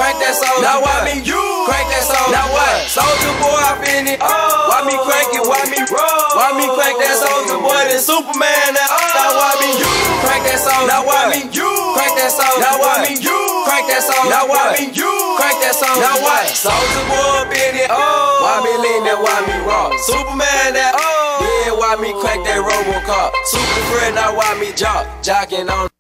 crank that soldier. Now why me you crank that soldier? Now what? Soldier boy, I finna. Why me crank it? Why me roll? Why me crank that soldier boy? Then Superman now. Now why me you crank that soldier? Now why me you crank that soldier? Now why me you crank that soldier? Now why me you crank that soldier? Now what? Soldier boy up in it. Why me lean that? Why me rock? Superman that. Yeah, why me crank that Robocop? Super friend, now why me jocking on.